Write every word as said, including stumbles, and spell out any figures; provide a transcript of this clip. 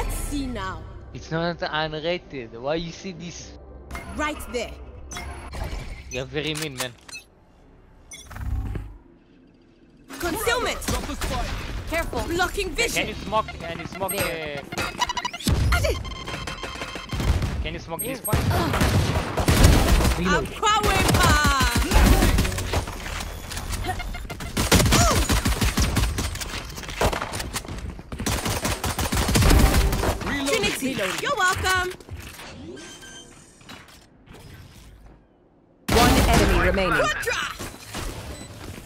Let's see now. It's not unrated. Why you see this? Right there. You're very mean, man. Concealment. Careful. Blocking vision. Can you smoke? Can you smoke? Uh... Can you smoke this point? Reload. Trinity, you're welcome. One enemy remaining. Good try.